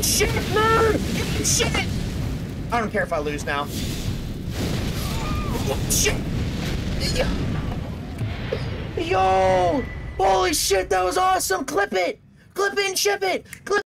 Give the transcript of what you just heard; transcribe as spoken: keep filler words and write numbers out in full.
shit, nerd! Eat shit! I don't care if I lose now. Shit! Yo! Holy shit, that was awesome! Clip it! Clip it and ship it! Clip